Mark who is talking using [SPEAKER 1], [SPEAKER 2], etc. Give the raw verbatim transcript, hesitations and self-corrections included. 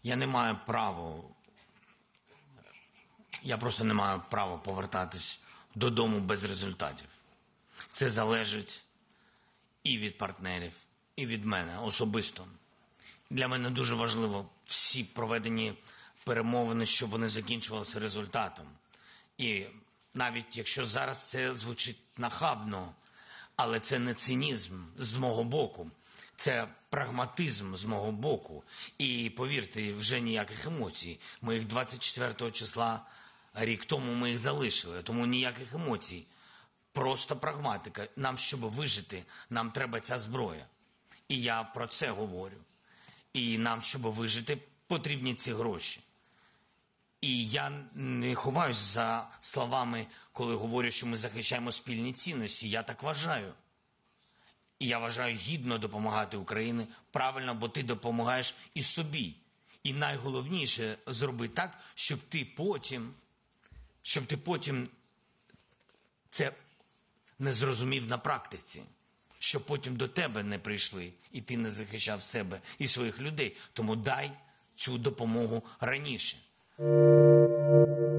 [SPEAKER 1] Я не маю права, я просто не маю права повертатись додому без результатів. Це залежить і від партнерів, і від мене особисто. Для мене дуже важливо всі проведені перемовини, щоб вони закінчувалися результатом. І навіть якщо зараз це звучить нахабно, але це не цинізм з мого боку, це прагматизм з мого боку. І повірте, вже ніяких емоцій. Ми їх двадцять четвертого числа, рік тому ми їх залишили, тому ніяких емоцій. Просто прагматика. Нам, щоб вижити, нам треба ця зброя. І я про це говорю. І нам, щоб вижити, потрібні ці гроші. І я не ховаюсь за словами, коли говорю, що ми захищаємо спільні цінності. Я так вважаю. І я вважаю гідно допомагати Україні правильно, бо ти допомагаєш і собі. І найголовніше зроби так, щоб ти потім, щоб ти потім це не зрозумів на практиці. Щоб потім до тебе не прийшли, і ти не захищав себе і своїх людей. Тому дай цю допомогу раніше.